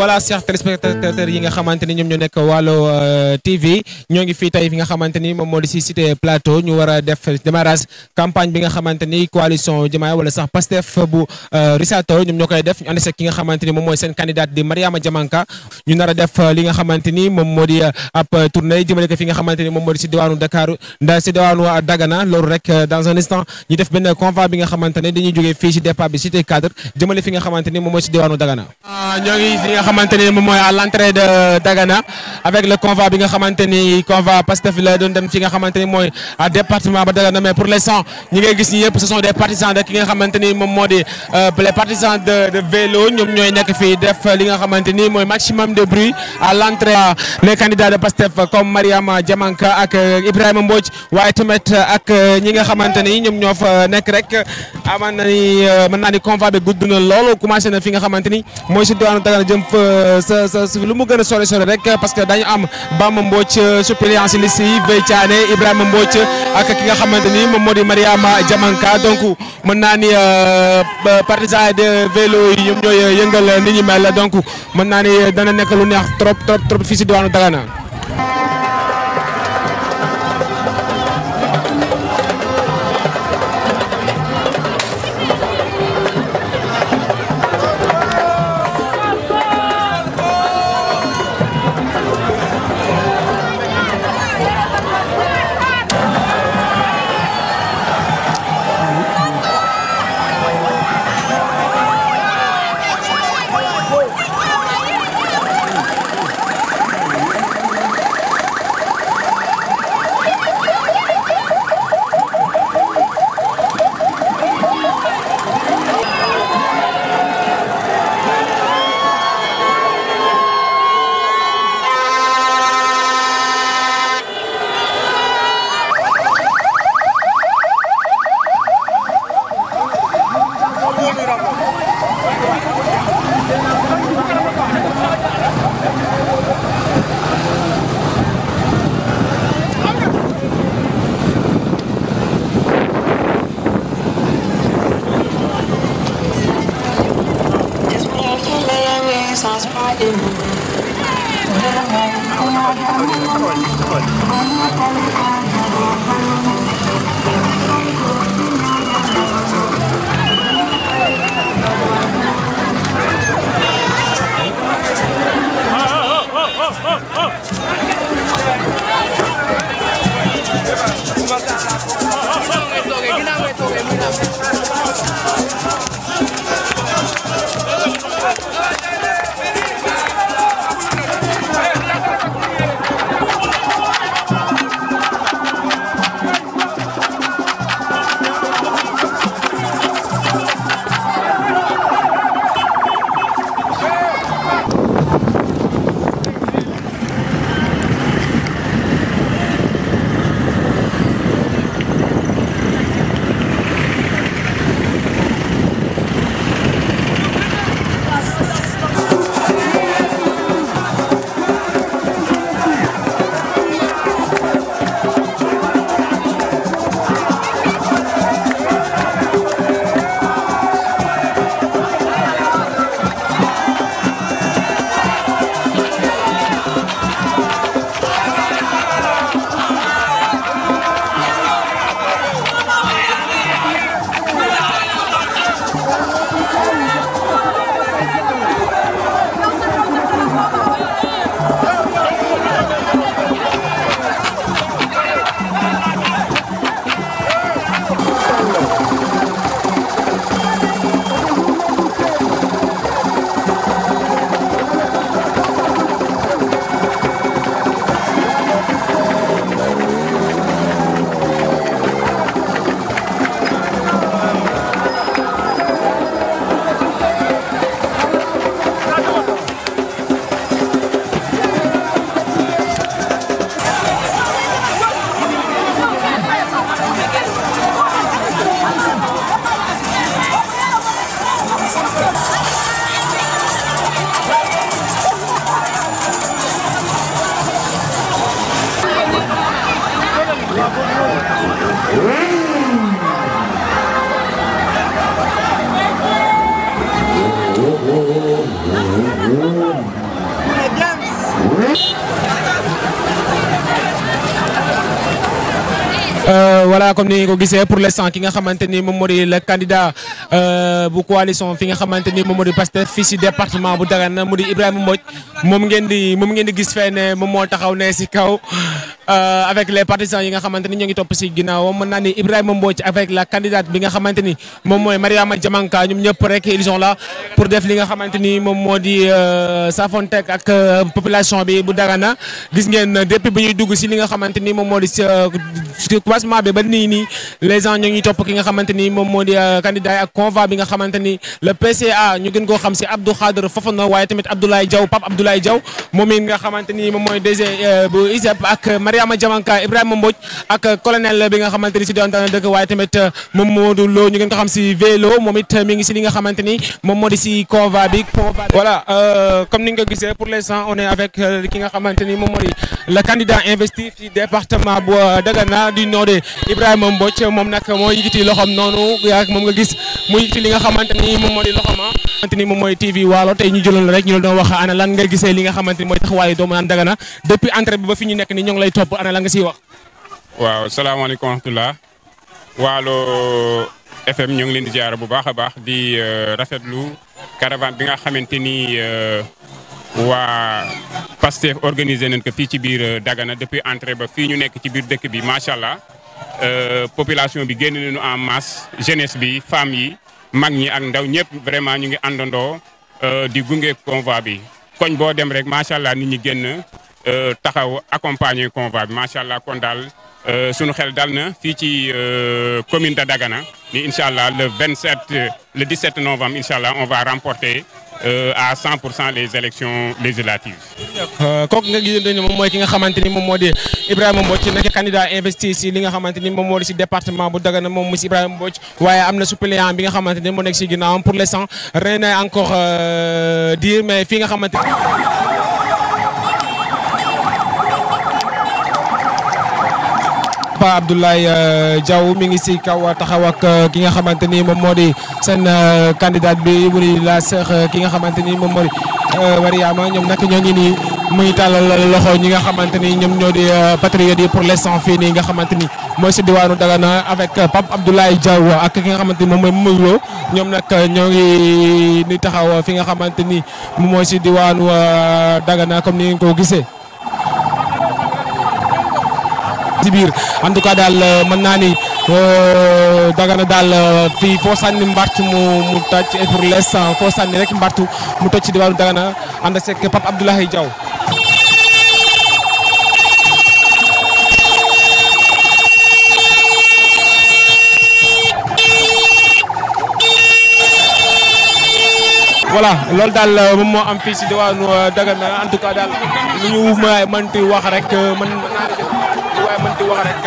voilà chers téléspectateurs yi nga xamante ni ñoom ñoo nekk Waalo TV ñoo ngi fii tey fi nga xamante ni moom moo di si cité plateau ñu war a def démarrage campagne bi nga xamante ni coalition Diomaye wala sax Pastef bu Rissato ñoom ñoo koy def ñu ànd si ki nga xamante ni moom mooy seen candidate di Mariama Diamanka ñu nar a def li nga xamante ni moom moo di ab tournée jëmale ko fi nga xamante ni moom moo di si diwaanu Dakar si diwaanu Dagana loolu rek dans un instant ñu def benn convoi bi nga xamante ne dañuy jógee fii si départ bi cité cadre jëmale fi nga xamante ni moom mooy si diwaanu Dagana. ñoo ngi fi nga xamante ni moom mooy à l'entrée de Dagana avec le convoi bi nga xamante ni convoi Pastef la doon dem fi nga xamante ni mooy département ba Dagana mais pour l'instant ñi ngay gis ñi yëpp ce sont des partisans de ki nga xamante ni moom moo di les partisans de vélo ñoom ñooy nekk fii def li nga xamante ni mooy maximum de bruit à l'entrée les candidats de Pastef comme Mariama Diamanka ak Ibrahima Mbodj waaye tamit ak ñi nga xamante ni ñoom ñoo fa nekk rek aman na ni mën naa ni convoi bi gudd na loolu commencé na fi nga xamante ni mooy si diwaanu Dagana jëm fa sa lu mu gën a sori sori rek parce que dañu am Bamba Mbodj suppléant si liste yi Vey Thiané Ibrahima Mbodj ak ki nga xamante ni moom moo di Mariama Diamanka donc mën naa ni partisans de vélo yi ñoom ñooy yëngal ni ñu mel donc mën naa ni dana nekk lu neex trop trop trop fii si diwaanu Dagana. voilà comme ni ko gisee pour l'instant ki nga xamante ni moom moo di le candidat bu coalition fi nga xamante ni moom moo di Pastef fii si département bu Dagana mu di Ibrahima Mbodj moom ngeen di gis fee ne moom moo taxaw ne si kaw avec les partisans yi nga xamante ni ñoo ngi topp si ginnaawam mën naa ni Ibrahima Mbodj avec la candidate bi nga xamante ni moom mooy Mariama Diamanka ñoom ñëpp rek ils sont là pour def li nga xamante ni moom moo di safontek ak population bi bu Dagana gis ngeen depuis bi ñuy dugg si li nga xamante ni moom moo di commencement bi ba nii les gens ñoo ngi topp ki nga xamante ni moom moo di candidat ak convoi bi nga xamante ni le PCA ñu gën koo xam si Abdou Khadre Fofana waaye tamit Abdoulaye Diaw Pape Abdoulaye Diaw moom it nga xamante ni moom mooy DG bu ISEP ak Mariama Diamanka Ibrahima Mbodj ak colonel bi nga xamante ni si doon dëkk waaye tamit moom Modou Lo ñu gën ko xam si vélo moom it mi ngi si li nga xamante ni moom moo di si convoi bi voilà comme ni nga ko gisee pour l'instant on est avec ki nga xamante ni moom moo di le candidat investi ci département bu Dagana du nord de Ibrahima Mbodj moom nag moo yëkkati loxoom noonu yaa moom nga gis mu yëkkati li nga xamante ni moom moo di loxoom xamante ni moom mooy TV Waalo tey ñu jëloon rek ñu la doon wax ana lan nga gisee li nga xamante ni mooy taxawaayu doomu naan Dagana depuis entrée bi ba fi ñu nekk ni ñoo ngi lay topp ana lan nga siy wax. waaw salaamaaleykum wa rahmatulah Waalo FM ñoo ngi leen di ziar bu baax a baax di rafetlu caravane bi nga xamante ni waa Pastef organisé nañ ko fii ci biir Dagana depuis entrée ba fii ñu nekk ci biir dëkk bi macha allah population bi génn nañu en masse jeunesse bi femmes yi mag ñi ak ndaw ñëpp vraiment ñu ngi àndandoo di gunge convoi bi koñ boo dem rek macha allah nit ñi génn taxaw accompagner convoi bi macha allah kon daal sunu xel dal na fii ci commune de Dagana ni incha allah le 17 novembre incha allah on va remporter à 100% les élections législatives. kooku nga gis ne moom mooy ki nga xamante ni moom moo di Ibrahima Mbodj nekk candidat investi si li nga xamante ni moom moo di si département bu Dagana moom mu si Ibrahima Mbodj waaye am na suppléant bi nga xamante ni moo nekk si ginnaawam pour l'instant rien n'est encore dire mais fii nga xamante ni Pa Abdoulaye Diaw mi ngi si kaw taxaw ak ki nga xamante ni moom moo di seen candidat bi mu di la sœur ki nga xamante ni moom moo di Mariama ñoom nag ñoo ngi nii muy tàllal loxo ñi nga xamante ni ñoom ñoo di patriotes yi pour l'instant fii nii nga xamante ni mooy si diwaanu Dagana avec Pape Abdoulaye Diaw ak ki nga xamante ni moom mooy Momadou Lo ñoom nag ñoo ngi ni taxaw fi nga xamante ni moom mooy si diwaanu Dagana comme ni ngeen ko gisee. ci biir en tout cas daal mën naa ni Dagana daal fii foo sànni mbartu mu toj pour l'instant foo sànni rek mbartu mu toj ci diwaanu Dagana ànd ak Pape Abdoulaye Diaw. voilà loolu daal moom moo am fii ci diwaanu Dagana en tout cas daal lu ñu mënti wax rek mën mënti wax rek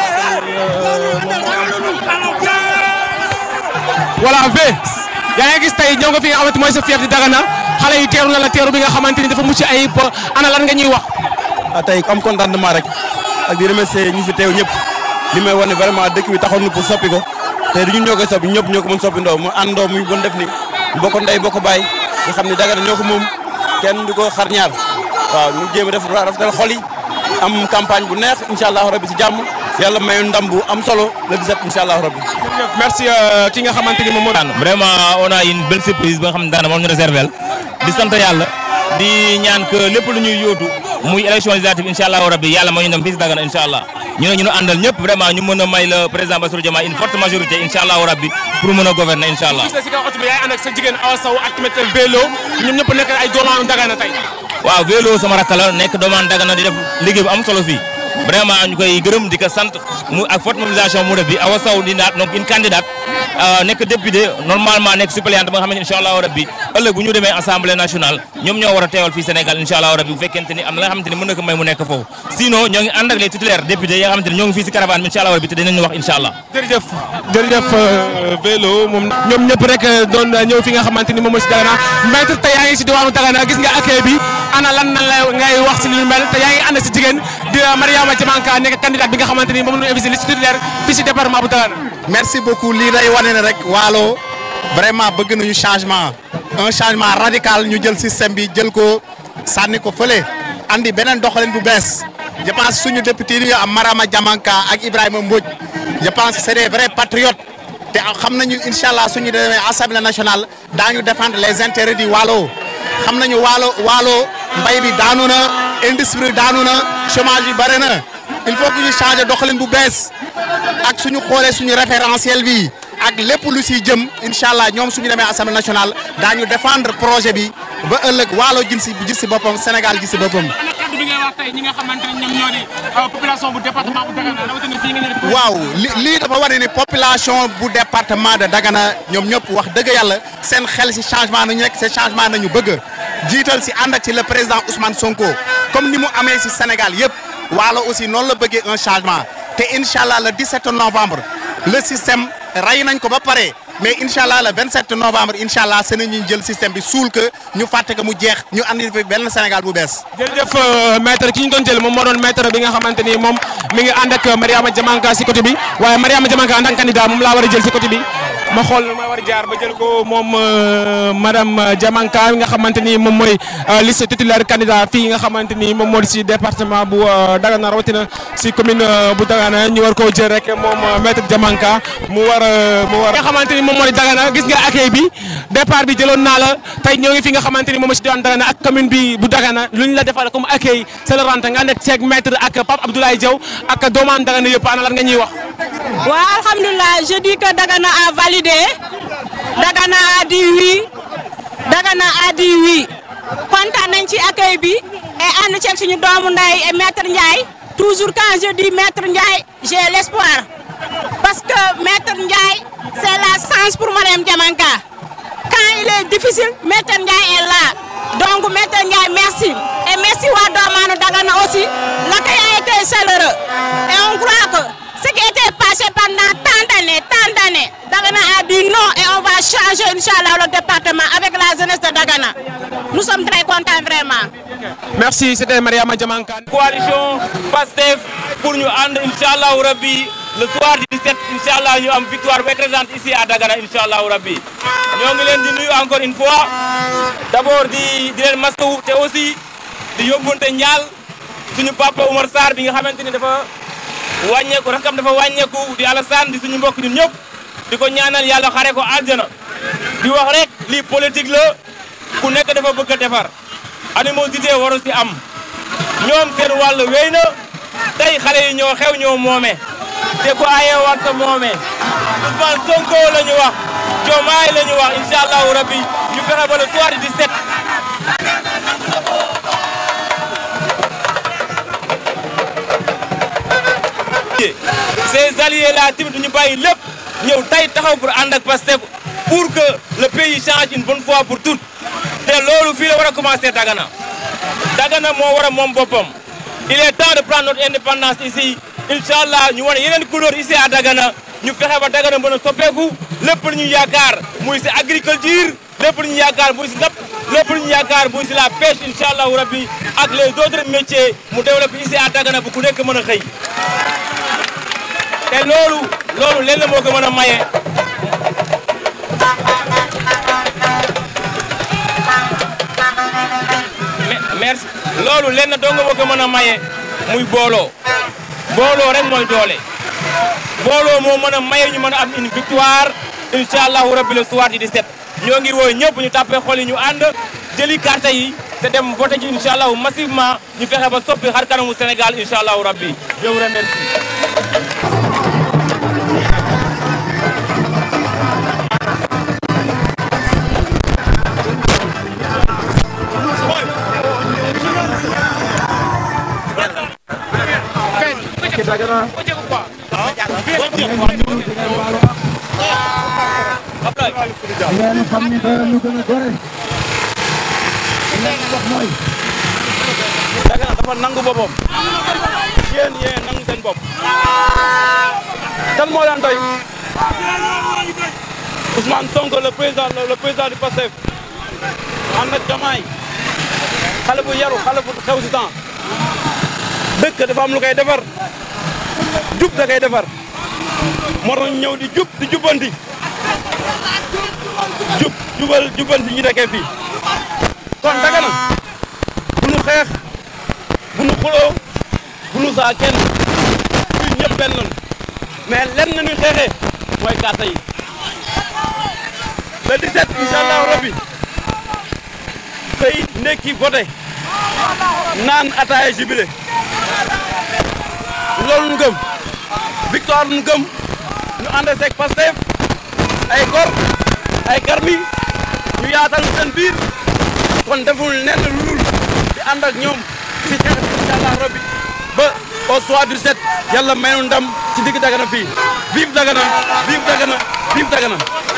voilà yaa ngi gis tey ñëw nga fi nga xamante mooy sa fief di Dagana xale yi teeru na la teeru bi nga xamante ni dafa mucc ayib ana lan nga ñuy wax. tey am contentement rek ak di remercier ñi fi teew ñëpp li may wax ne vraiment dëkk bi taxoon na pour soppi ko te du ñun ñoo koy soppi ñëpp ñoo ko mën soppi ndoo mu àndoo muy bon def ni bokk ndey bokk baay nga xam ne Dagana ñoo ko moom kenn du ko xar ñaar waaw ñu jéem a def rafetal xol yi am campagne bu neex incha allah rabbi si jàmm yàlla mayu ndam bu am solo le 17 incha allah rabbi. merci ki nga xamante ni moom moo daan. vraiment on a une belle surprise ba nga xam ne daanaka moom ñu réservé di sant yàlla di ñaan que lépp lu ñuy yóotu muy élection législative incha allah rabbi yàlla moo ñu dem fii si Dagana incha allah ñu ne ñu àndal ñëpp vraiment ñu mën a may le président Bassirou Diomaye une forte majorité incha allah rabbi pour mën a gouverner incha allah. gis nga si kaw oto bi yaay ànd ak sa jigéen Awa Sow ak tamit vélo ñoom ñëpp nekk ay doomaanu Dagana tey. waaw vélo sama rakk la nekk doomaanu Dagana di def liggéey bu am solo fii vraiment ñu koy gërëm di ko sant mu ak forte mobilisation mu def bi Awa Sow di naat donc une candidate nekk député normalement nekk suppléante ba nga xam ne incha allahu rabbi ëllëg bu ñu demee assemblée nationale ñoom ñoo war a teewal fii Sénégal incha allahu rabbi bu fekkente ni am na la nga xamante ni mën na ko may mu nekk foofu sinon ñoo ngi ànd ak les titulaires députés yi nga xamante ni ñoo ngi fii si caravane bi incha allahu rabbi te dinañu wax incha allah. jërëjëf vélo moom ñoom ñëpp rek doon ñëw fi nga xamante ni moom mooy si Dagana maître tey yaa ngi si diwaanu Dagana gis nga accueil bi ana lan nan la ngay wax si li mel te yaa ngi ànd si jigéen di Mariama Diamanka nekk candidate bi nga xamante ni moom la ñu invité liste titulaire fii si département bu Dagana. merci beaucoup lii day wane ne rek Waalo vraiment bëgg nañu changement un changement radical ñu jël système bi jël ko sànni ko fële andi beneen doxalin bu bees je pense suñu député yi am Marama Diamanka ak Ibrahima Mbodj je pense que c'est des vrais patriotes te xam nañu incha allah suñu demee assemblée nationale daañu défendre les intérêts du Waalo xam nañu Waalo mbay bi daanu na industrie daanu na chômage bi bare na il faut que ñu changer doxalin bu bees ak suñu xoolee suñu référentiel bi ak lépp lu siy jëm incha allah ñoom suñu demee assemblée nationale daañu défendre projet bi ba ëllëg Waalo gis si boppam Sénégal gis si boppam. bi ngay wax tey ñi nga xamante ne ñoom ñoo di population bu département bu Dagana rawatina fii nga ñëw. waaw lii dafa wane ni population bu département de Dagana ñoom ñëpp wax dëgg yàlla seen xel si changement nañu nekk seen changement nañu bëgg jiital si ànd ak ci le président Ousmane Sonko comme ni mu amee si Sénégal yëpp Waalo aussi noonu la bëggee un changement te incha allah le 17 novembre le système rey nañ ko ba pare. mais incha allah le 27 novembre incha allah seen ñu jël système bi suul que ñu fàtte que mu jeex ñu andi fi benn Sénégal bu bees. jërëjëf maître ki ñu doon jël moom moo doon maître bi nga xamante ni moom mi ngi ànd ak Mariama Diamanka si côté bi waaye Mariama Diamanka en tant que candidat moom laa war a jël si côté bi ma xool ma war a jaar ba jël ko moom madame Diamanka nga xamante ni moom mooy liste titulaire candidat fii nga xamante ni moom moo di si département bu Dagana rawatina si commune bu Dagana ñu war koo jël rek moom maître Diamanka mu war nga xamante ni moom moo di Dagana gis nga accueil bi départ bi jëloon naa la tey ñoo ngi fi nga xamante ni moom si diwaan Dagana ak commune bi bu Dagana lu ñu la defal comme accueil c'est le rente nga nekk ceeg maître ak Pape Abdoulaye Diaw ak doomaan Dagana yëpp ana lan nga ñuy wax. waaw alhamdulilah je dis que Dagana a validé Dagana a dit oui Dagana a dit oui kontaan nañ ci accueil bi et ànd ceeg suñu doomu nday et maître Ndiaye toujours quand je dis maître Ndiaye j'ai l'espoir parce que maître Ndiaye c'est la chance pour Mariama Diamanka quand il est difficile maître Ndiaye est là donc maître Ndiaye merci et merci waa doomaanu Dagana aussi l'accueil a été chaleureux et on croit que ce qui était passé pendant tant d'années, Dagana a dit non et on va changer Inch'Allah le département avec la jeunesse de Dagana. Nous sommes très contents vraiment. Merci, c'était Mariama Diamanka. Coalition PASTEF pour ñu ànd Inch'Allah Rabbi le soir du 17 Inch'Allah ñu am victoire bu écrasante ici à Dagana Inch'Allah Rabbi. ñoo ngi leen di nuyu encore une fois d'abord di leen masawu te aussi di yóbbante ñaal suñu papa Oumar Sarr bi nga xamante ni dafa wàññeeku rakam dafa wàññeeku di Alassane di suñu mbokk ñun ñëpp di ko ñaanal yàlla xare ko aljana di wax rek lii politique la ku nekk dafa bëgg a defar animosité waru si am ñoom seen wàll wéy na tey xale yi ñoo xew ñoo moome te ku ayewaat sa moome Ousmane Sonko la ñu wax Diomaye la ñu wax incha allahu rabbi ñu fexe ba le soir du 17 ces alliés là tamit duñu bàyyi lépp ñëw tey taxaw pour ànd ak Pastef pour que le pays change une bonne fois pour toutes te loolu fii la war a commencer Dagana Dagana moo war a moom boppam il est temps de prendre notre indépendance ici inchallah ñu wane yeneen couleur ici à Dagana ñu fexe ba Dagana mën a soppeeku lépp lu ñu yaakaar muy si agriculture lépp lu ñu yaakaar muy si napp lépp lu ñu yaakaar muy si la pêche inchallah rabbi ak les autres métiers mu développé ici à Dagana bu ku nekk mën a xëy te loolu lenn moo ko mën a maye merci loolu lenn dong moo ko mën a maye muy booloo rek mooy doole booloo moo mën a maye ñu mën a am une victoire incha allahu rabbi le soir du 17 ñoo ngi woo ñëpp ñu tàppee xol yi ñu ànd jëli carte yi te dem voté ci incha allahu massivement ñu fexe ba soppi xar kanamu Sénégal incha allahu rabbi je vous remercie. Dagana ngeen xam ni dara lu gën a gore wax mooy Dagana dafa nangu boppam yéen nangu seen bopp kan moo daan doy Ousmane Sonko le président du PASTEF ànd ak Diomaye xale bu yaru xale bu xew si temps dëkk dafa am lu koy defar jub da koy defar moo tax ñëw di jub di jubbanti jubbanti ñi dëkkee fii kon Dagana bu nu xeex bu nu xuloo bu blousa kenn ñun ñëpp benn lañu mais lenn na ñuy xeexee mooy carte yi le 17 incha allah rabbi xëy ndekki voté naan ataaya jubilé loolu ñu gëm victoire ñu gëm ñu ànd seeg Pastef ay gor ay garmi ñu yaatal seen biir kon deful nenn lu dul di ànd ak ñoom ci xeex bi incha allah rabbi ba au soir du 7 yàlla may nu ndam ci digg Dagana fii vive Dagana vive Dagana vive Dagana.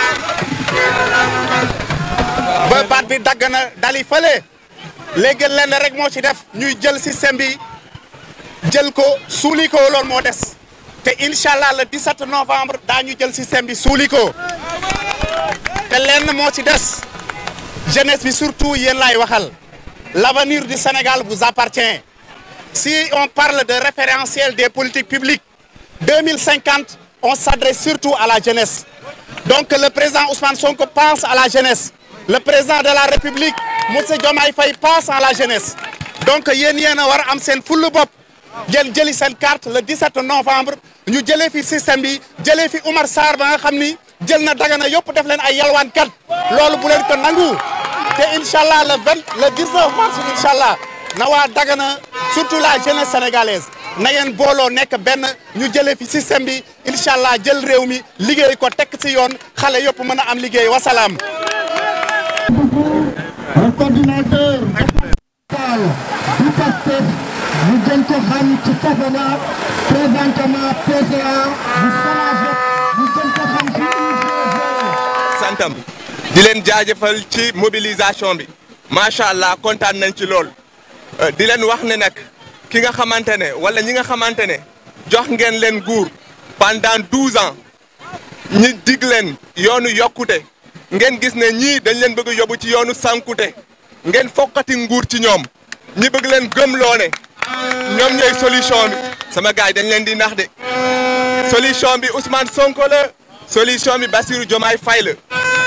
ba baat bi dagg na dali fële léegi lenn rek moo ci def ñuy jël système bi jël ko suuli ko loolu moo des te incha allah le 17 novembre daañu jël système bi suuli ko te lenn moo ci des jeunesse bi surtout yéen laay waxal l'avenir du Sénégal vous appartient si on parle de référentiel des politiques publiques 2050 on s'adresse surtout à la jeunesse donc le président Ousmane Sonko pense à la jeunesse le président de la République Moussa Diomaye Faye pense à la jeunesse donc yéen a war a am seen full bopp jëli seen carte le 17 novembre ñu jëlee fi système bi jëlee fi Oumar Sarr ba nga xam ni jël na Dagana yëpp def leen ay yalwaankat loolu bu leen ko nangu te incha allah le 19 mars incha allah na waa Dagana surtout la jeunesse sénégalaise na ngeen booloo nekk benn ñu jëlee fi système bi incha allah jël réew mi liggéey ko tekk ci yoon xale yëpp mën a am liggéey wasalaam. Le coordinateur du Pastef ñu gën ko xam ci Tafana présentement PCA du Sonaged ñu gën ko xam ci UGC. santam di leen jaajëfal ci mobilisation bi macha allah kontaan nañ ci lool di leen wax ne nag ki nga xamante ne wala ñi nga xamante ne jox ngeen leen nguur pendant 12 ans ñi dig leen yoonu yokkute ngeen gis ne ñii dañ leen bëgg yóbbu ci yoonu sankute ngeen fokkati nguur ci ñoom ñi bëgg leen gëmloo ne ñoom ñooy solution bi sama gars yi dañ leen di nax de solution bi Ousmane Sonko la solution bi Bassirou Diomaye Faye la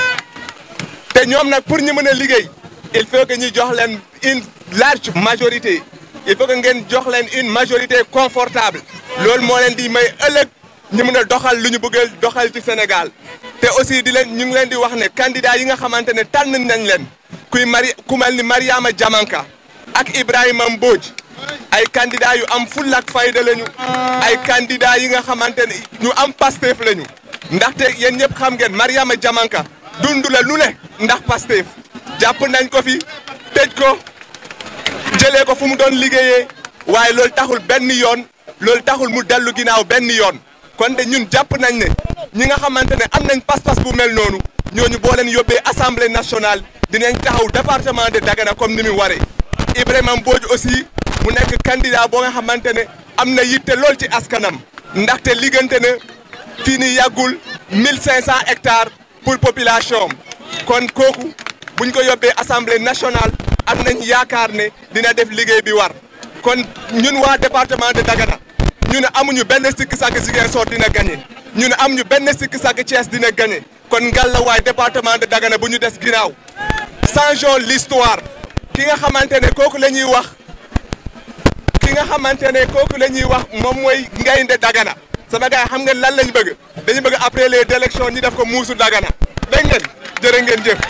te ñoom nag pour ñu mën a liggéey il faut que ñu jox leen une large majorité il faut que ngeen jox leen une majorité confortable loolu moo leen di may ëllëg ñu mën a doxal lu ñu bëgg doxal ci Sénégal te aussi di leen ñu ngi leen di wax ne candidat yi nga xamante ne tànn nañ leen ku mel ni Mariama Diamanka ak Ibrahima Mbodj ay candidat yu am fulla ak fayda lañu ay candidat yi nga xamante ne ñu am Pastef lañu ndaxte yéen ñëpp xam ngeen Mariama Diamanka dund la lu ne ndax Pastef jàpp nañ ko fi tëj ko jëlee ko fu mu doon liggéeyee waaye loolu taxul benn yoon loolu taxul mu dellu ginnaaw benn yoon kon de ñun jàpp nañ ne ñi nga xamante ne am nañ pas-pas bu mel noonu ñooñu boo leen yóbbee assemblée nationale dinañ taxaw département de Dagana comme ni mu waree Ibrahima Mbodj aussi mu nekk candidat boo nga xamante ne am na yitte lool ci askanam ndaxte liggante na fii ni yàggul 1500 hectares pour population kon kooku buñ ko yóbbee assemblée nationale am nañ yaakaar ne dina def liggéey bi war kon ñun waa département de Dagana ñu ne amuñu benn sikki sàkk Ziguinchor dina gagné ñu ne amuñu benn sikki sàkk Thiès dina gagné kon ngalla waay département de Dagana bu ñu des ginnaaw changeons l'histoire ki nga xamante ne kooku la ñuy wax moom mooy Ngaynde Dagana sama gars yi xam ngeen lan lañ bëgg dañu bëgg après les élections ñi def ko muusu Dagana dégg ngeen jërë ngeen jëf.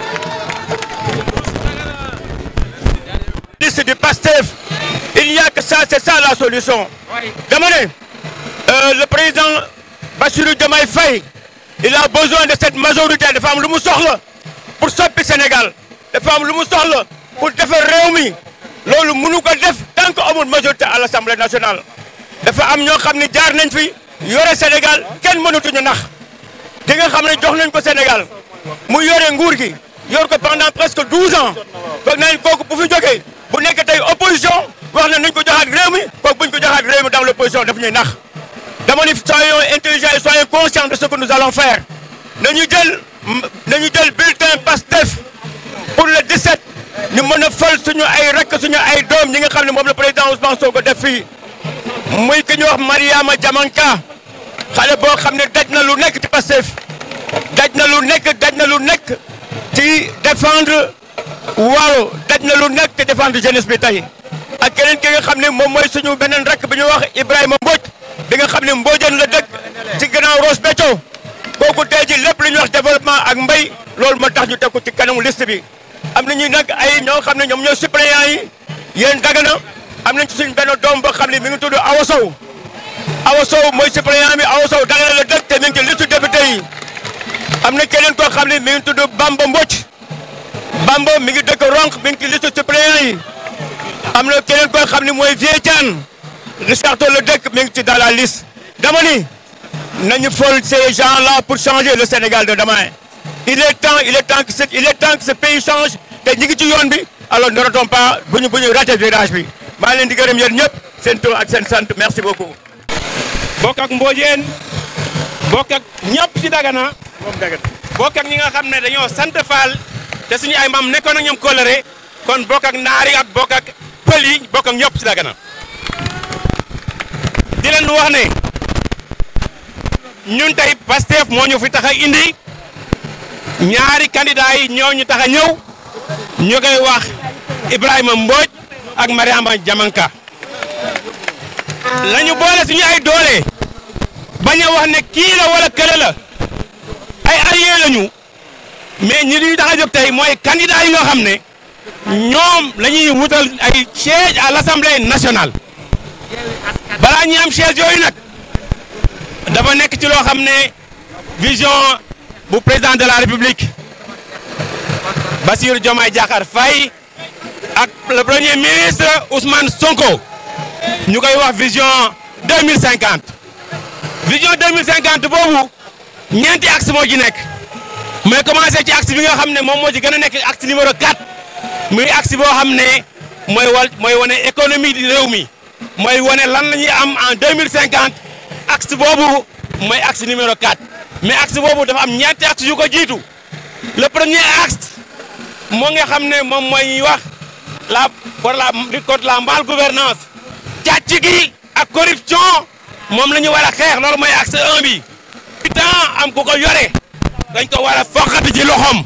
Liste du PASTEF, il n'y a que ça, c'est ça la solution. Demandez, le président Bassirou Diomaye Faye, il a besoin de cette majorité de femmes lu mu soxla pour soppi Sénégal de femmes lu mu soxla pour defar réew mi loolu mënu ko def tant que amul majorité à l'Assemblée nationale. dafa am ñoo xam ne jaar nañ fi yore Sénégal kenn mënatuñu nax ki nga xam ne jox nañ ko Sénégal mu yore nguur gi yor ko pendant presque 12 ans foog nañ kooku bu fi jógee bu nekk tey opposition wax na nañ ko joxaat réew mi kooku buñ ko joxaat réew mi dans l'opposition daf ñuy nax dama ni soyons intelligents et soyons conscients de ce que nous allons faire nañu jël bulletin PASTEF pour le 17 ñu mën a fal suñu ay rakk suñu ay doom ñi nga xam ne moom le président Ousmane Sonko def fii muy ki ñu wax Mariama Diamanka xale boo xam ne daj na lu nekk ci PASTEF daj na lu nekk ci défendre Waalo daj na lu nekk ci défendre jeunesse bi tey ak keneen ki nga xam ne moom mooy suñu beneen rakk bi ñuy wax Ibrahima Mbodj bi nga xam ne Mbodjeen la dëkk ci gannaaw Ross Béthio kooku tey ji lépp lu ñuy wax développement ak mbay loolu moo tax ñu teg ko ci kanamu liste bi. am nañu nag ay ñoo xam ne ñoom ñooy suppléants yi yéen Dagana am nañ ci suñ benn doom boo xam ne mi ngi tudd Awa Sow Awa Sow mooy suppléant bi Awa Sow Dagana la dëkk te mi ngi ci liste député yi am na keneen koo xam ne mi ngi tudd Bamba Mbodj Bamba mi ngi dëkk Ronk mi ngi ci liste suppléant yi am na keneen koo xam ne mooy Vieux Thiane Richard Toll la dëkk mi ngi ci dans la liste dama ni nañu fol ces gens-là pour changer le Sénégal de demain. Il est temps que ce pays change te ñu ngi ci yoon bi alors ne ratons pas bu ñu raté virage bi maa leen di gërëm yéen ñëpp seen tur ak seen sant merci beaucoup. bokk ak Mbodjeen bokk ak ñëpp ci Dagana bokk ak ñi nga xam ne dañoo sant Fall te suñu ay maam nekkoon ak ñoom kóllëre kon bokk ak naar yi ak bokk ak pël yi bokk ak ñëpp ci Dagana di leen wax ne ñun tey Pastef moo ñu fi tax a indi. ñaari candidat yi ñoo ñu tax a ñëw ñu koy wax Ibrahima Mbodj ak Mariama Diamanka lañu boole suñu ay doole bañ a wax ne kii la wala kële la ay alliés lañu mais ñi ñu tax a jóg tey mooy candidat yi nga xam ne ñoom la ñuy wutal ay siège à l'Assemblée nationale balaa ñuy am siège yooyu nag dafa nekk ci loo xam ne vision bu président de la République Bassirou Diomaye Diakhar Faye ak le premier ministre Ousmane Sonko ñu koy wax vision 2050 vision 2050 boobu ñeenti axe moo ci nekk mais commencé ci axe bi nga xam ne moom moo ci gën a nekk axe numéro 4 muy axe boo xam ne mooy wane économie di réew mi mooy wane lan la ñuy am en 2050 axe boobu mooy axe numéro 4 mais axe boobu dafa am ñeenti axe yu ko jiitu le premier axe moo nga xam ne moom mooy wax lutte contre la mal gouvernance càcc gi ak corruption moom la ñu war a xeex loolu mooy axe 1 bi. temps am ku ko yore dañ ko war a foqati ci loxoom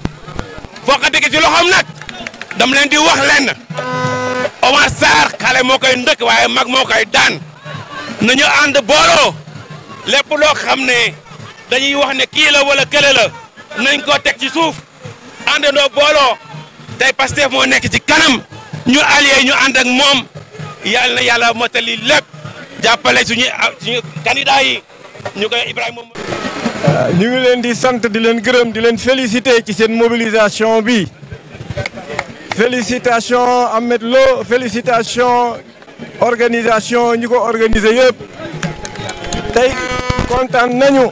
nag dam leen di wax leen Omar Sarr xale moo koy ndëkk waaye mag moo koy daan nañu ànd booloo lépp loo xam ne dañuy wax ne kii la wala kële la nañ ko teg ci suuf àndandoo booloo tey Pastef moo nekk ci kanam ñu allié ñu ànd ak moom yàlla na yàlla motali lépp jàppale suñu candidat yi ñu koy Ibrahima. ñu ngi leen di sant di leen gërëm di leen féliciter ci seen mobilisation bi félicitation Ahmed Lo félicitation organisation ñi ko organiser yëpp tey kontaan nañu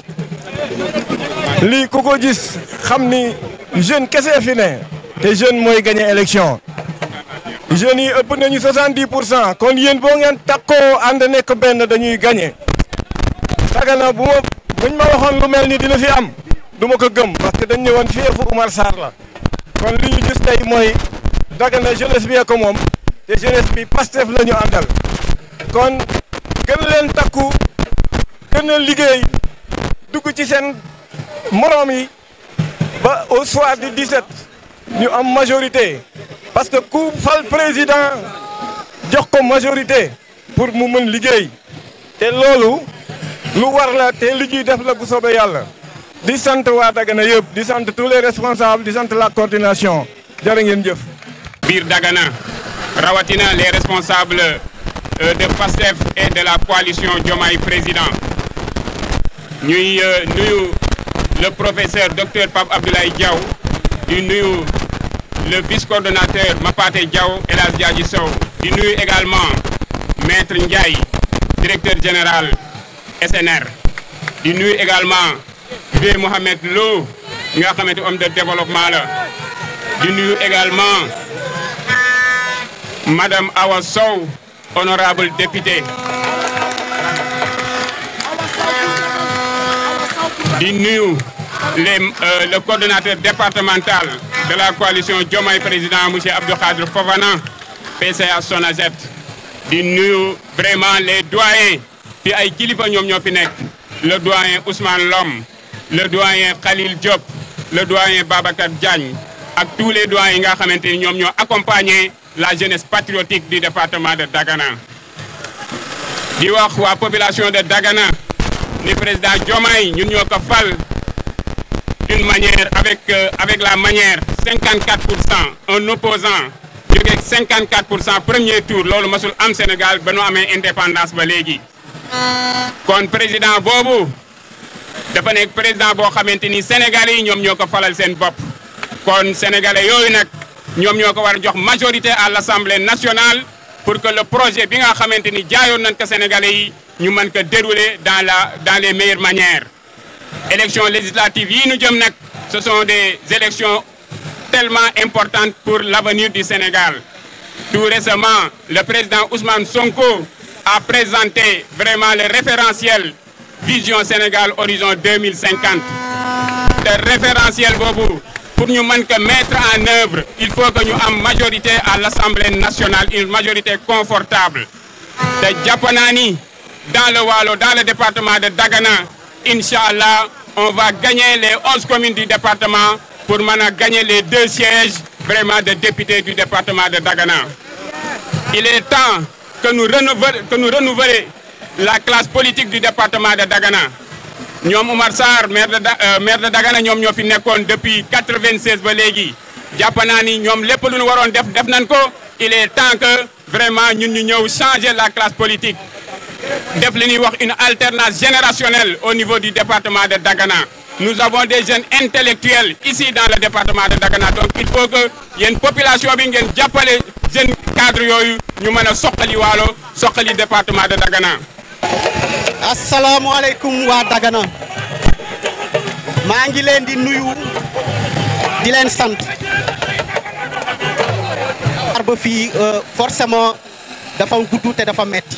lii ku ko gis xam ni jeune kese fi ne te jeune mooy gagné élection jeunes yi ëpp nañu 70% kon yéen boo ngeen takkoo ànd nekk benn dañuy gagné Dagana buñ ma waxoon lu mel ni dina fi am du ma ko gëm parce que dañ ñëwoon fii fu Oumar Sarr la kon li ñu gis tey mooy Dagana jeunesse bi ko moom te jeunesse bi Pastef la ñu àndal kon gën leen takku gën a liggéey dugg ci seen moroom yi ba au soir du 17 ñu am majorité parce que ku fal président jox ko majorité pour mu mën liggéey te loolu lu war la te li ñuy def la bu soobee yàlla di sant waa Dagana yëpp di sant tous les responsables di sant la coordination jërë ngeen jëf. biir Dagana rawatina les responsables de PASTEF et de la coalition Diomaye Président ñuy nuyu le professeur docteur Pape Abdoulaye Diaw di nuyu le vice-coordonnateur Mapate Diaw El Hadj Diadji Sow di nuyu également maître Ndiaye directeur général SNR di nuyu également Vieux Mohamed Lo nga xamante homme de développement la di nuyu également madame Awa Sow honorable député di nuyu le coordonnateur départemental de la coalition Diomaye Président monsieur Abdou Khadre Fofana PCA Sonaged di nuyu vraiment les doyens fi ay kilifa ñoom ñoo fi nekk le doyen Ousmane Lom le doyen Khalil Diop le doyen Babacar Diagne ak tous les doyens yi nga xamante ni ñoom ñoo accompagné la jeunesse patriotique du département de Dagana. di wax waa population de Dagana ni président Diomaye ñun ñoo ko fal d'une manière avec la manière 54% un opposant jóge 54% premier tour loolu masul am Sénégal ba nu amee indépendance ba léegi. kon président boobu dafa nekk président boo xamante ni Sénégalais yi ñoom ñoo ko falal seen bopp. kon sénégalais yooyu nag ñoom ñoo ko war a jox majorité à l'Assemblée nationale pour que le projet bi nga xamante ni jaayoon nañ ko sénégalais yi ñu mën ko dérouler dans les meilleures manières. élections législatives yi ñu jëm nag ce sont des élections tellement importantes pour l'avenir du Sénégal. Tout récemment, le président Ousmane Sonko a présenté vraiment le référentiel Vision Sénégal Horizon 2050. Le référentiel boobu pour ñu mën ko mettre en œuvre il faut que ñu am majorité à l'Assemblée nationale, une majorité confortable. te jàpp naa ni dans le Waalo, dans le département de Dagana, Inch'Allah, on va gagner les 11 communes du département pour mën a gagner les 2 sièges vraiment de députés du département de Dagana. Il est temps que nous renouveler la classe politique du département de Dagana. ñoom Oumar Sarr maire de Dagana ñoom ñoo fi nekkoon depuis 96 ba léegi jàpp naa ni ñoom lépp lu ñu waroon def nañ ko. Il est temps que vraiment ñun ñu ñëw changer la classe politique def li ñuy wax une alternance générationnelle au niveau du département de Dagana. Nous avons des jeunes intellectuels ici dans le département de Dagana donc il faut que yéen population bi ngeen jàppale jeunes cadres yooyu ñu mën a soqali Waalo soqali département de Dagana. asalaamaaleykum waa Dagana maa ngi leen di nuyu di leen sant. ba fii forcément dafa gudd te dafa metti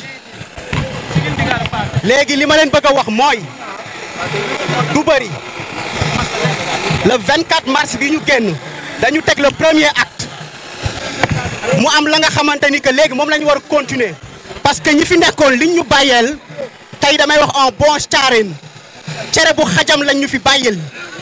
léegi li ma leen bëgg a wax mooy du bëri le 24 mars bi ñu génn dañu teg le premier acte mu am la nga xamante ni que léegi moom la ñu war a continuer parce que ñi fi nekkoon liñ ñu bàyyeel tey damay wax en bon chareen cere bu xajam lañ ñu fi bàyyeel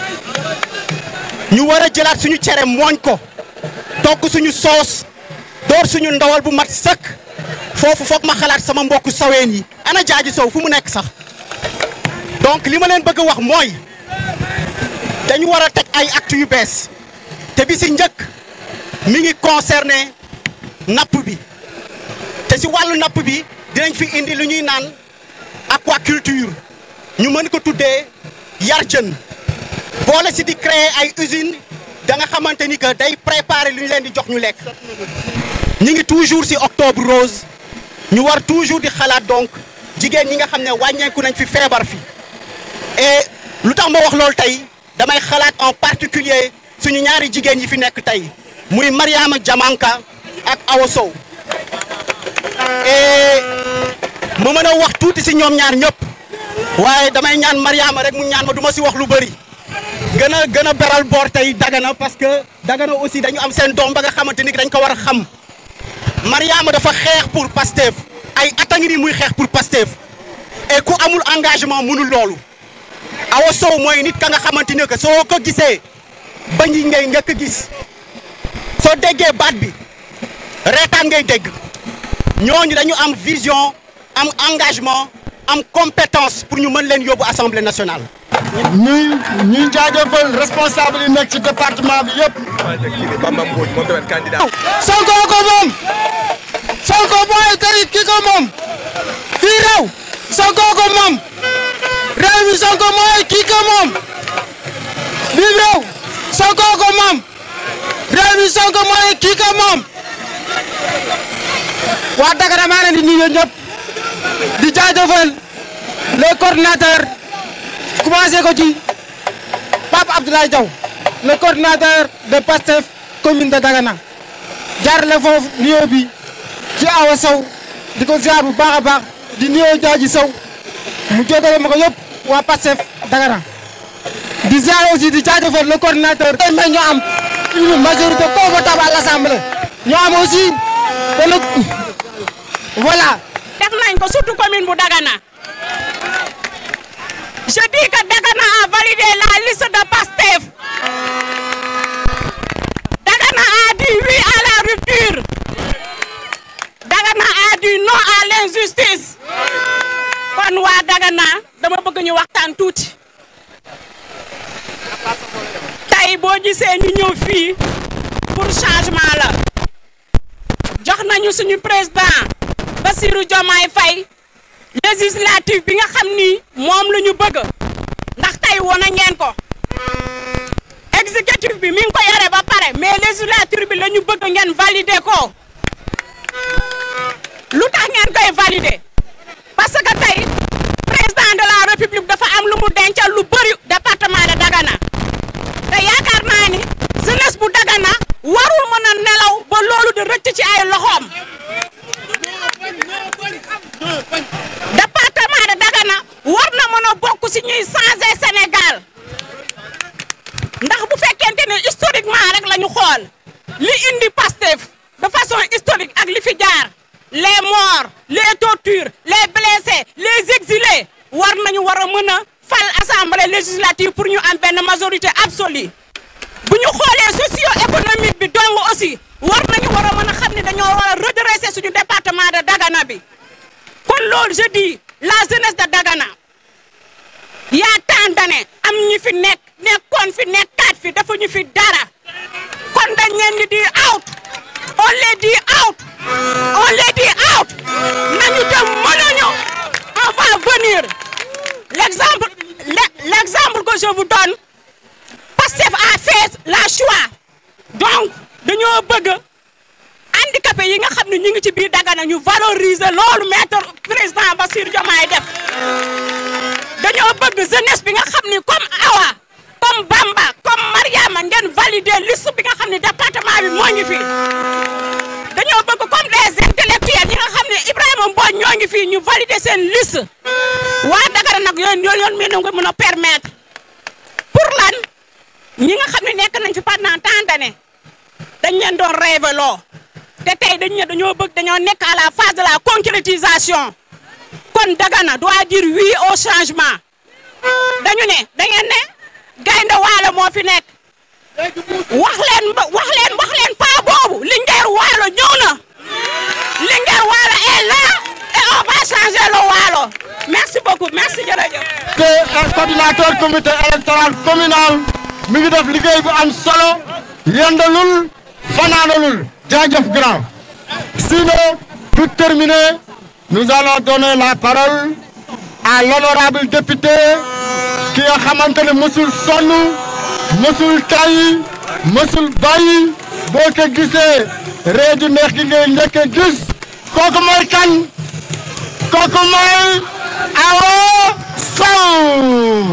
ñu war a jëlaat suñu cere mooñ ko togg suñu soos door suñu ndawal bu mat sëkk foofu foog ma xalaat sama mbokku saween yi ana jaaji sow fu mu nekk sax donc li ma leen bëgg a wax mooy dañu war a teg ay actes yu bees te bi si njëkk mi ngi concerné napp bi te si wàllu napp bi dinañ fi indi lu ñuy naan aquaculture ñu mën ko tuddee yar jën boole si di créer ay usines da nga xamante ni que day préparer lu ñu leen di jox ñu lekk. ñu ngi toujours ci octobre rose ñu war toujours di xalaat donc jigéen ñi nga xam ne wàññeeku nañ fi feebar fi et lu tax ma wax loolu tey damay xalaat en particulier suñu ñaari jigéen yi fi nekk tey muy Mariama Diamanka ak Awa Sow et ma mën a wax tuuti ci ñoom ñaar ñëpp waaye damay ñaan Mariama rek mu ñaan ma du ma ci wax lu bëri gën a beral boor tey Dagana parce que Dagana aussi dañu am seen doom ba nga xamante ni dañ ko war a xam. Mariama dafa xeex pour Pastef ay at a ngi nii muy xeex pour Pastef et ku amul engagement mënul loolu Awa Sow mooy nit ka nga xamante ne que soo ko gisee bañ yi ngay njëkk gis soo déggee baat bi reetaan ngay dégg ñooñu dañu am vision am engagement am compétence pour ñu mën leen yóbbu assemblée nationale. ñuy jaajëfal responsable yi nekk ci département bi yëpp. Sonko ko moom Sonko mooy kari ki ko moom fii réew Sonko ko moom réew mi Sonko mooy ki ko moom fii réew Sonko ko moom réew mi Sonko mooy ki ko moom. waa Dagana maa leen di nuyu ñëpp di jaajëfal les coordinateurs commencé ko ci Pape Abdoulaye Diaw le coordinateur de Pastef commune de Dagana jaarale foofu nuyoo bi ci Awa Sow di ko ziar bu baax a baax di nuyoo Jaaji Sow mu jotale ma ko yëpp waa Pastef Dagana di ziar aussi di jaajëfal le coordinateur tey mais ñu am une majorité confortable à l'Assemblée ñu am aussi voilà. def nañ ko surtout commune bu Dagana je dis que Dagana a validé la liste de Pastef. Dagana a dit oui à la rupture. Dagana dama bëgg ñu waxtaan tuuti tey boo gisee ñu ñëw fii pour changement la jox nañu suñu président Bassirou Diomaye Faye législative bi nga xam ni moom la ñu bëgg ndax tey wona ngeen ko exécutif bi mi ngi ko yore ba pare mais législature bi la ñu bëgg ngeen valider ko lu tax ngeen koy valider parce que tey président de la république dafa am lu mu dencal lu bëri département de Dagana te yaakaar naa ni jeunesse bu Dagana warul mën a nelaw ba loolu di rëcc ci ay loxoom département de Dagana war na mën a bokk ci ñuy changer Sénégal ndax bu fekkente ne historiquement rek la ñu xool li indi Pastef de façon historique ak li fi jaar les morts les tortures les blessés les exilés war a mën a fal assemblée législative pour ñu am benn majorité absolue bu ñu xoolee socio-économique bi dong aussi war a mën a xam ne dañoo war a redresser suñu département de Dagana bi kon loolu je dis la jeunesse de Dagana y a tant d'années am ñi fi nekkoon fi nekkaat fi dafa ñu fi dara kon dañ leen di out on les dit out nañu dem mënuñu on va venir l'exemple que je vous donne Pastef a fait la choix donc dañoo bëgg handicapé yi nga xam ne ñu ngi ci biir Dagana ñu valoriser loolu maître président Bassirou Diomaye def dañoo bëgg jeunesse bi nga xam ni comme Awa comme Bamba comme Mariama ngeen valider liste bi nga xam ne département bi moo ngi fi dañoo bëgg comme des intellectuels yi nga xam ne Ibrahima Mbodj ñoo ngi fi ñu valider seen liste waa Dagana nag yoon mi nga mën a permettre pour lan ñi nga xam ne nekk nañ fi pendant tant d'années dañ leen doon rêver loo te tey dañoo bëgg dañoo nekk à la phase de la concrétisation kon Dagana doit dire oui au changement dañu ne da ngeen ne Gaynde Waalo moo fi nekk wax leen pas boobu Linguère Waalo ñëw na Linguère Waalo est là et on va changer le Waalo merci beaucoup merci jërëjëf. te coordinateur comité électoral communal mi ngi def liggéey bu am solo yendalul fanaanalul jaajëf grand. Sinon pour terminer nous allons donner la parole à l'honorable député ki nga xamante ne mësul sonn mësul tay mësul bàyyi boo ko gisee réew du neex gi ngay njëkk a gis kooku mooy kan kooku mooy Awa Sow.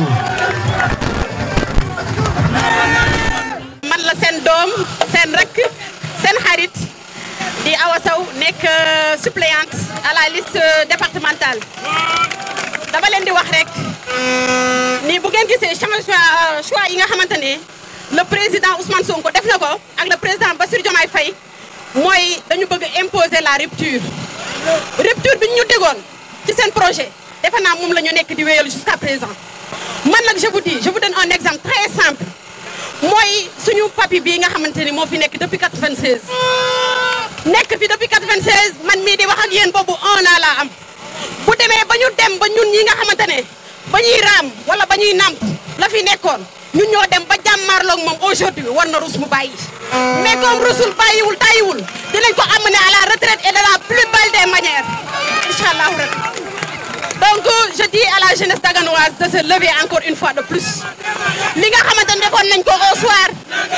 man la seen doom seen rakk seen xarit di Awa Sow nekk suppléante à la liste départementale dama leen di wax rek ni bu ngeen gisee choix yi nga xamante ne le président Ousmane Sonko def na ko ak le président Bassirou Diomaye Faye mooy dañu bëgg imposer la rupture bi ñu tegoon ci seen projet defe naa moom la ñu nekk di wéyal jusqu'à présent man nag je vous donne un exemple très simple mooy suñu papi bii nga xamante ni moo fi nekk depuis 96 nekk fi depuis 96 man mii di wax ak yéen boobu 1 an laa am bu demee ba ñu dem ba ñun ñi nga xamante ne ba ñuy raam wala ba ñuy namp la fi nekkoon ñun ñoo dem ba jàmmaarloog moom aujourd'hui war na rus mu bàyyi mais comme rusul bàyyiwul tàyyiwul dinañ ko amener à la retraite et de la plus belle des manières inchallah rabbi. Donc je dis à la jeunesse daganoise de se lever encore une fois de plus li nga xamante ne defoon nañ ko au soir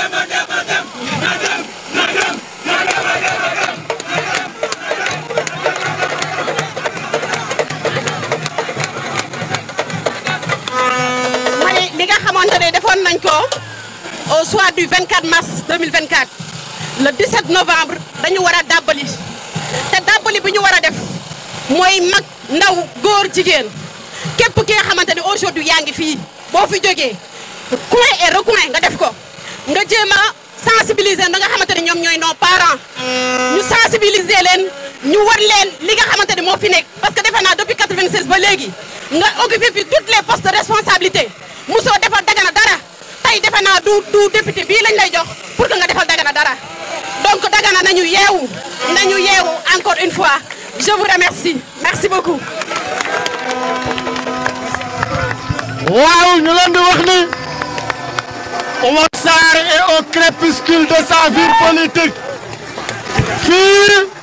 ma ne li nga xamante ne defoon nañ ko au soir du 24 mars 2024 le 17 novembre dañu war a dàbbali te dàbbali bi ñu war a def mooy mag ndaw góor jigéen képp ki nga xamante ne aujourd'hui yaa ngi fii boo fi jógee coin et recoin nga def ko nga jéem a sensibiliser da nga xamante ne ñoom ñooy nos parents ñu sensibiliser leen ñu war leen li nga xamante ne moo fi nekk parce que defe naa depuis 96 ba léegi nga occupé fi toutes les postes de responsabilité musoo defal Dagana dara tey defe naa du député bii lañ lay jox pour que nga defal Dagana dara donc Dagana nañu yeewu encore une fois je vous remercie merci beaucoup. ñëw ñu leen di wax ni Oumar Sarr est au crépuscule de sa vie politique fii